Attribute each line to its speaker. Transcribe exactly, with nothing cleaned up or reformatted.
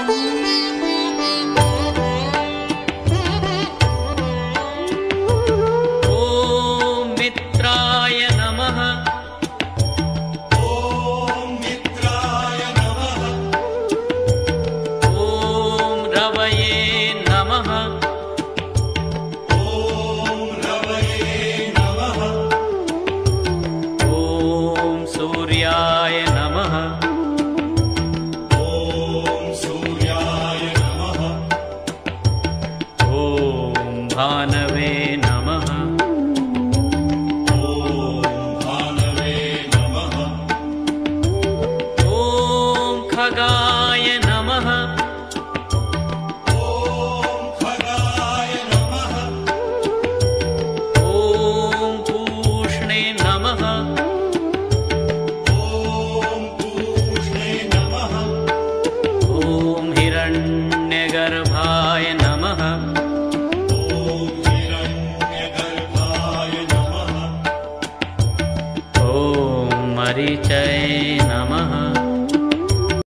Speaker 1: भानवे नमः। ॐ भानवे नमः। ॐ खगाय नमः। ॐ खगाय नमः। ॐ पूष्णे नमः। ॐ पूष्णे नमः। ॐ हिरण्यगर्भाय नमः। मरीचये नमः।